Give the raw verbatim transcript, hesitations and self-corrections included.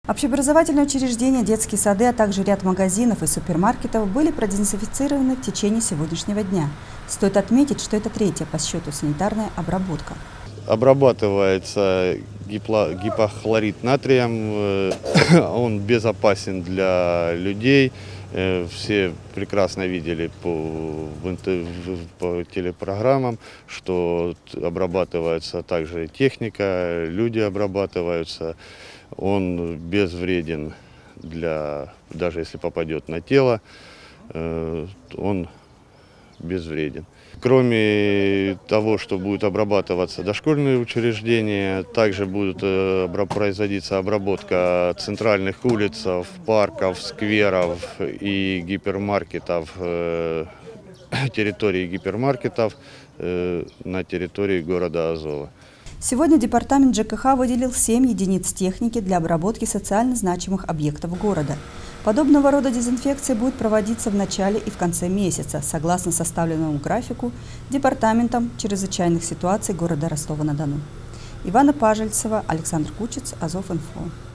Общеобразовательные учреждения, детские сады, а также ряд магазинов и супермаркетов были продезинфицированы в течение сегодняшнего дня. Стоит отметить, что это третья по счету санитарная обработка. Обрабатывается гипохлорид натрием, он безопасен для людей. Все прекрасно видели по, по телепрограммам, что обрабатывается также техника, люди обрабатываются. Он безвреден, для, даже если попадет на тело, он безвреден. Кроме того, что будет обрабатываться дошкольные учреждения, также будет производиться обработка центральных улиц, парков, скверов и гипермаркетов, территории гипермаркетов на территории города Азова. Сегодня департамент ЖКХ выделил семь единиц техники для обработки социально значимых объектов города. Подобного рода дезинфекция будет проводиться в начале и в конце месяца, согласно составленному графику Департаментом чрезвычайных ситуаций города Ростова-на-Дону. Ивана Пажельцева, Александр Кучец, Азов инфо.